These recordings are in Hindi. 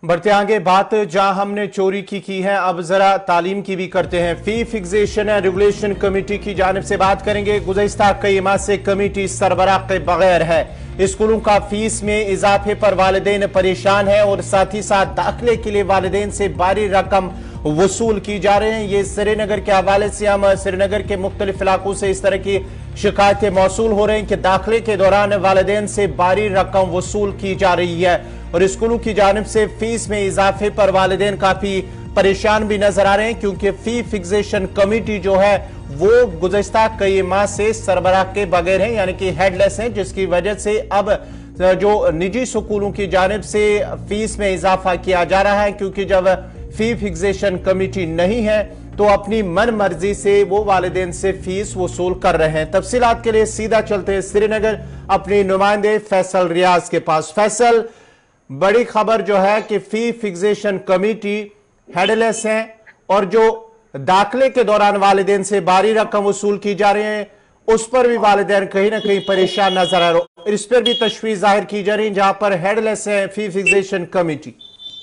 बढ़ते आगे बात जहां हमने चोरी की है, अब जरा तालीम की भी करते हैं। Fee fixation and regulation committee की जानिब से बात करेंगे। गुज़श्ता कई माह से कमेटी सरबराह के बगैर है। स्कूलों का फीस में इजाफे पर वालिदैन परेशान है और साथ ही साथ दाखिले के लिए वालिदैन से भारी रकम वसूल की जा रहे हैं। ये श्रीनगर के हवाले से हम श्रीनगर के मुख्तलिफ इलाकों से इस तरह की शिकायतें मौसूल हो रही हैं कि दाखिले के दौरान वालिदैन से भारी रकम वसूल की जा रही है और स्कूलों की जानिब से फीस में इजाफे पर वालिदैन काफी परेशान भी नजर आ रहे हैं, क्योंकि फी फिक्सेशन कमेटी जो है वो गुज़श्ता कई माह से सरबराह के बगैर है, यानी कि हेडलेस है, जिसकी वजह से अब जो निजी स्कूलों की जानिब से फीस में इजाफा किया जा रहा है, क्योंकि जब फी फिक्सेशन कमेटी नहीं है तो अपनी मन मर्जी से वो वालिदैन से फीस वसूल कर रहे हैं। तफसीलात के लिए सीधा चलते हैं श्रीनगर अपने नुमाइंदे फैसल रियाज के पास। फैसल, बड़ी खबर जो है कि फी फिक्सेशन कमेटी हेडलेस है और जो दाखिले के दौरान वालिदैन से भारी रकम वसूल की जा रही है उस पर भी वालिदैन कहीं ना कहीं परेशान नजर आ रहे हैं। इस पर भी तशवीश जाहिर की जा रही है जहां पर हेडलेस है फी फिक्सेशन कमेटी।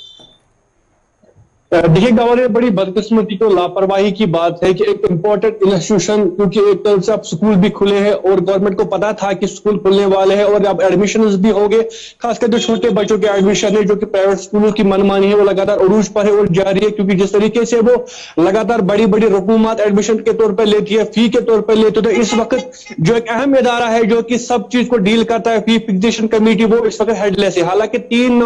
देखिए गवर्नर, बड़ी बदकिस्मती को लापरवाही की बात है कि एक इम्पोर्टेंट इंस्टीट्यूशन, क्योंकि एक तरफ से अब स्कूल भी खुले हैं और गवर्नमेंट को पता था कि स्कूल खुलने वाले हैं और अब एडमिशन भी हो गए, खासकर जो छोटे बच्चों के एडमिशन है जो कि प्राइवेट स्कूलों की मनमानी है वो लगातार अरूज पर है और जारी है, क्योंकि जिस तरीके से वो लगातार बड़ी बड़ी रकूमत एडमिशन के तौर पर लेती है, फी के तौर पर लेती है, तो इस वक्त जो एक अहम इदारा है जो कि सब चीज को डील करता है, फी फिक्सेशन कमेटी, वो इस वक्त हेडलेस है। हालांकि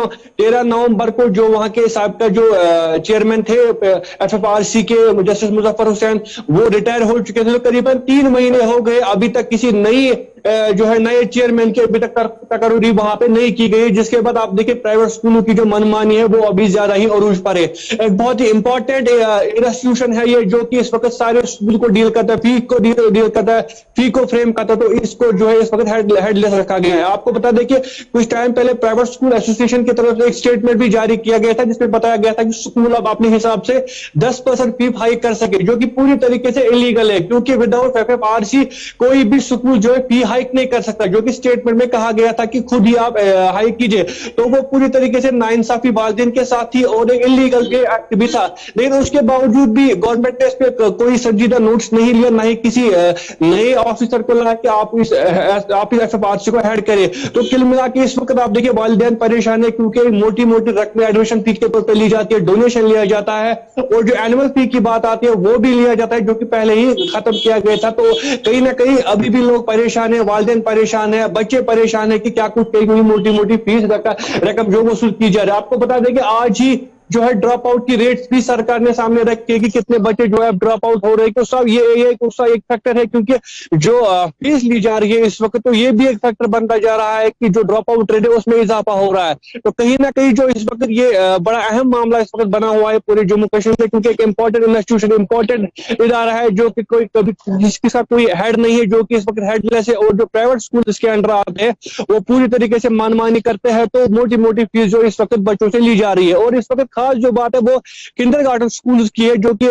13 नवंबर को जो वहां के साहब जो चेयरमैन थे एफएफआरसी के जस्टिस मुजफ्फर हुसैन, वो रिटायर हो चुके थे, तो करीबन 3 महीने हो गए, अभी तक किसी नई जो है नए चेयरमैन की अभी तक तकरीरी वहां पे नहीं की गई, जिसके बाद आप देखिए प्राइवेट स्कूलों की जो मनमानी है वो अभी ज्यादा ही अरूज पर है। एक बहुत ही इंपॉर्टेंट इंस्टीट्यूशन है ये जो कि इस वक्त सारे स्कूल को डील करता है, फी को डील करता है, फी को फ्रेम करता है, तो इसको जो है इस वक्त हेडलेस रखा गया है। आपको बता दें कि कुछ टाइम पहले प्राइवेट स्कूल एसोसिएशन की तरफ से एक स्टेटमेंट भी जारी किया गया था जिसमें बताया गया था कि स्कूल अब अपने हिसाब से 10% फी हाइक कर सके, जो कि पूरी तरीके से इलीगल है, क्योंकि विदाउट एफएफआरसी कोई भी स्कूल जो है फी हाइक नहीं कर सकता, जो कि स्टेटमेंट में कहा गया था कि खुद ही आप हाइक कीजिए, तो वो पूरी तरीके से नाइंसाफी वालिदैन के साथ ही और एक इलीगल एक्ट भी था। लेकिन उसके बावजूद भी गवर्नमेंट ने इस पे कोई संजीदा नोट्स नहीं लिया, ना ही किसी नए ऑफिसर को लगा कि आप इस एफएफआरसी को हेड करें। तो कुल मिला के इस वक्त आप देखिए वालिदैन परेशान है, क्योंकि मोटी मोटी रकम एडमिशन फी के तौर पर ली जाती है, डोनेशन लिया जाता है और जो एनुअल फी की बात आती है वो भी लिया जाता है, जो कि पहले ही खत्म किया गया था। तो कहीं ना कहीं अभी भी लोग परेशान है, वालिदैन परेशान है, बच्चे परेशान है कि क्या कुछ कहीं मोटी मोटी फीस रकम जो वसूल की जा रही है। आपको बता दें कि आज ही जो है ड्रॉप आउट की रेट्स भी सरकार ने सामने रखे कि कितने बच्चे जो है ड्रॉप आउट हो रहे हैं, तो सब ये एक फैक्टर है, क्योंकि जो फीस ली जा रही है इस वक्त, तो ये भी एक फैक्टर बनता जा रहा है कि जो ड्रॉप आउट रेट है उसमें इजाफा हो रहा है। तो कहीं ना कहीं जो इस वक्त ये बड़ा अहम मामला इस वक्त बना हुआ है पूरे जम्मू कश्मीर में, क्योंकि एक इंपॉर्टेंट इंस्टीट्यूशन, इंपॉर्टेंट इदारा है जो कि कोई कभी जिसके साथ कोई हेड नहीं है, जो कि इस वक्त हेडलेस है, और जो प्राइवेट स्कूल इसके अंडर आते हैं वो पूरी तरीके से मनमानी करते हैं, तो मोटी मोटी फीस जो इस वक्त बच्चों से ली जा रही है। और इस वक्त खास जो बात है वो किंडरगार्टन स्कूल की है, जो कि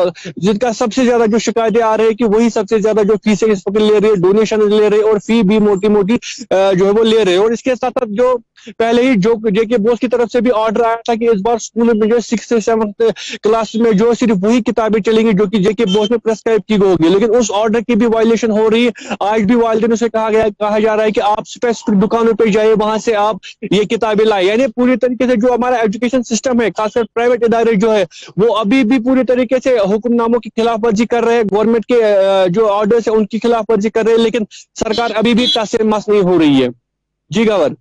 जिनका सबसे ज्यादा जो शिकायतें आ रही है कि वही सबसे ज्यादा जो फीसें इस वक्त ले रही है, डोनेशन ले रहे हैं और फी भी मोटी मोटी जो है वो ले रहे हैं। और इसके साथ साथ जो पहले ही जो जेके बोस की तरफ से भी ऑर्डर आया था कि इस बार स्कूल में जो 6th से 7th क्लास में जो सिर्फ वही किताबें चलेंगी जो कि जेके बोस में प्रेस्क्राइब की होगी, लेकिन उस ऑर्डर की भी वायलेशन हो रही है। आज भी वालिदैन से कहा जा रहा है कि आप स्पेसिफिक दुकानों पर जाइए, वहां से आप ये किताबें लाए। यानी पूरी तरीके से जो हमारा एजुकेशन सिस्टम है, खासकर प्राइवेट इदारे जो है वो अभी भी पूरी तरीके से हुक्मनामों की खिलाफ वर्जी कर रहे हैं, गवर्नमेंट के जो ऑर्डर्स है उनकी खिलाफ वर्जी कर रहे हैं, लेकिन सरकार अभी भी टस मस नहीं हो रही है। जी गवर।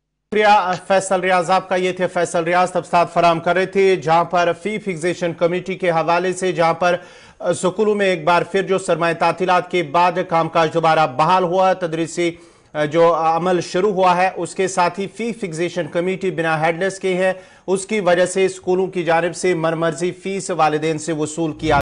फैसल रियाज, आपका ये थे फैसल रियाज तफसीलात फराम कर रहे थे, जहां पर फी फिक्सेशन कमेटी के हवाले से, जहां पर स्कूलों में एक बार फिर जो सरमाया तातीलात के बाद कामकाज दोबारा बहाल हुआ, तदरीसी जो अमल शुरू हुआ है, उसके साथ ही फी फिक्सेशन कमेटी बिना हेडलेस के है, उसकी वजह से स्कूलों की जानिब से मनमर्जी फीस वालिदैन से वसूल किया